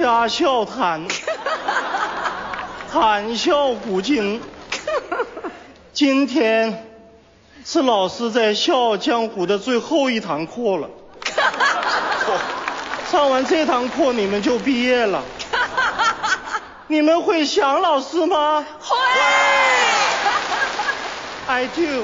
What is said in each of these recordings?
家笑谈，谈笑古今。今天是老师在《笑傲江湖》的最后一堂课了。上完这堂课你们就毕业了。你们会想老师吗？ 会。 I do。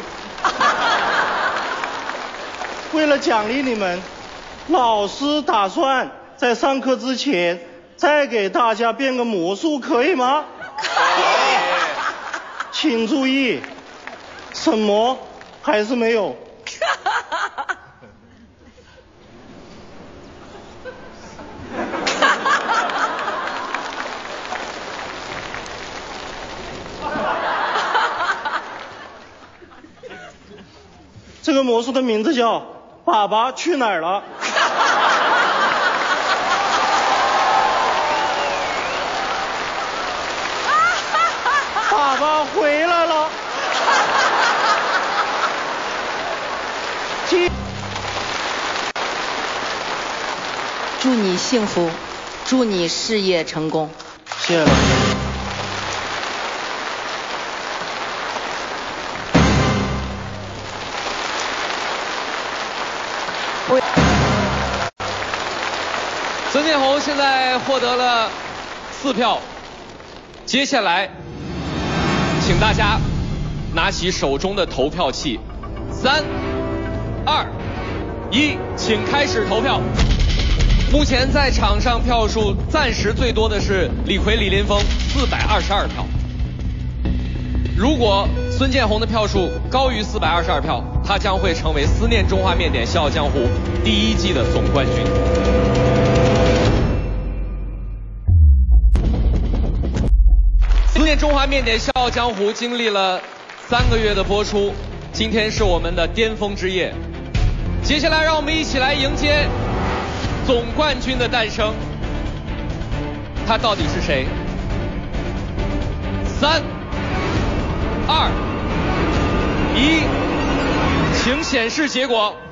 为了奖励你们，老师打算在上课之前再给大家变个魔术，可以吗？ 可以。 请注意，什么还是没有。这个魔术的名字叫“爸爸去哪儿了”。爸爸回来了。 祝你幸福，祝你事业成功。 谢谢老师。 孙建宏现在获得了4票，接下来请大家拿起手中的投票器，3、2、1，请开始投票。目前在场上票数暂时最多的是李逵李林峰422票。如果孙建宏的票数高于422票，他将会成为思念中华面点笑傲江湖第1季的总冠军。思念中华面点笑傲江湖经历了3个月的播出，今天是我们的巅峰之夜。接下来让我们一起来迎接总冠军的诞生，他到底是谁？3、2、1，请显示结果。